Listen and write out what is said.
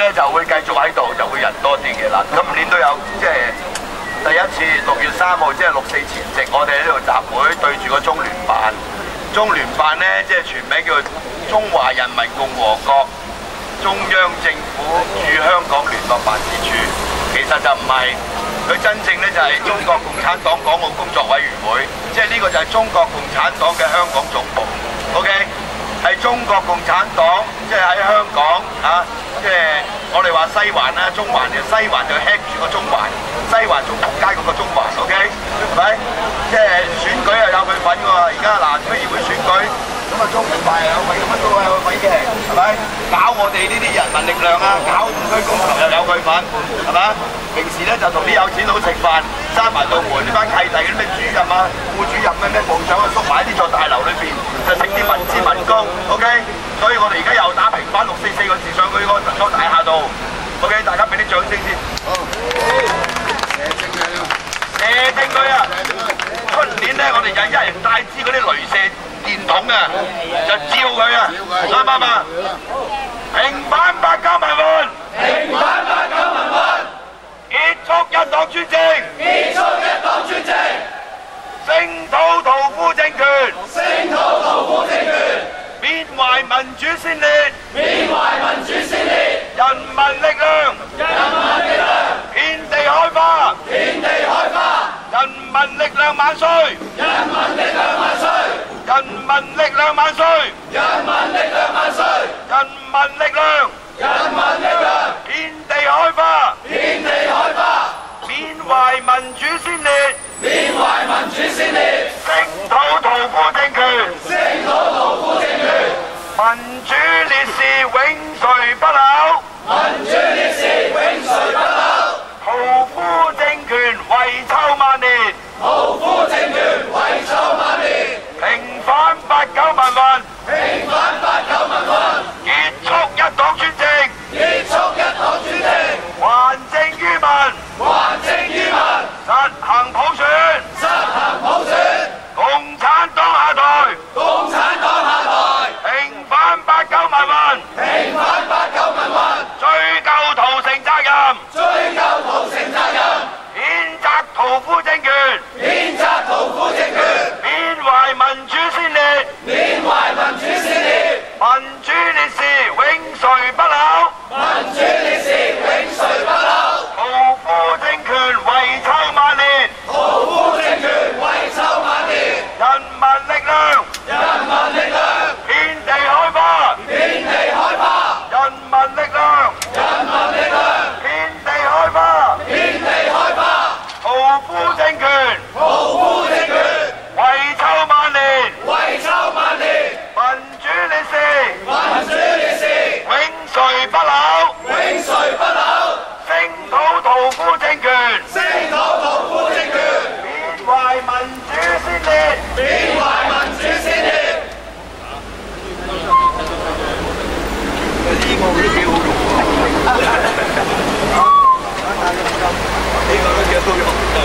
咧就會繼續喺度，就會人多啲嘅啦。今年都有即係第一次6月3號，即係6·4前夕，我哋喺度集會對住個中聯辦。中聯辦咧即係全名叫中華人民共和國中央政府駐香港聯絡辦事處，其實就唔係，佢真正咧就係中國共產黨港澳工作委員會，即係呢個就係中國共產黨嘅香港總部。OK， 係中國共產黨，即係喺香港嚇，即係我哋話西環啦，中環就西環就 head 住個中環，西環仲仆街嗰個中環。OK， 係咪？即係選舉又有佢份喎，而家嗱區議會選舉。咁啊，中聯辦有份，乜都有份嘅，係咪？搞我哋呢啲人民力量啊，搞5區公投又有佢份，係咪？平時咧就同啲有錢佬食飯，閂埋道門，呢班契弟嗰啲咩主任啊、副主任咩部長啊，縮埋喺呢座大樓裏邊，就食啲民脂民膏 ，OK？所以我哋而家又打平反644個字上去嗰座大廈度 ，OK？ 大家俾啲掌聲先。好，射正佢啊！出年咧，我哋就一人帶支嗰啲雷射電筒啊，就照佢啊，啱唔啱啊？平反89民運，平反89民運，結束一黨專政，結束一黨專政，聲討屠夫政權，聲討屠夫政權，緬懷民主先烈，緬懷民主先烈，人民力量，人民力量，遍地開花，遍地開花，人民力量萬歲，人民力量萬歲。人民力量萬歲！人民力量萬歲！人民力量！人民力量！遍地開花！遍地開花！緬懷民主先烈！緬懷民主先烈！聲討屠夫政權！聲討屠夫政權！民主烈士永垂不朽！民主烈士永垂不朽！屠夫政權遺臭萬年！屠夫政權遺臭萬年！平反89民運，平反89民運，結束一黨專政，結束一黨專政，還政於民，還政於民，實行普選，實行普選，共產黨下台，共產黨下台，平反89民運，平反89民運，追究屠城責任，追究屠城責任，譴責屠夫政權，譴責屠夫政權。緬懷民主先烈，緬懷民主先烈，民主烈士永垂不朽，民主烈士永垂不朽，屠夫政權遺臭萬年，屠夫政權遺臭萬年，人民力量，人民力量，遍地開花，遍地開花，人民力量，人民力量，遍地開花，遍地開花，屠夫政權，屠夫政權。遺臭萬年，遺臭萬年，民主烈士，民主烈士，永垂不朽，永垂不朽，聲討屠夫政權，聲討屠夫政權，緬懷民主先烈，緬懷民主先烈。呢個都幾好用喎，呢個都幾好用。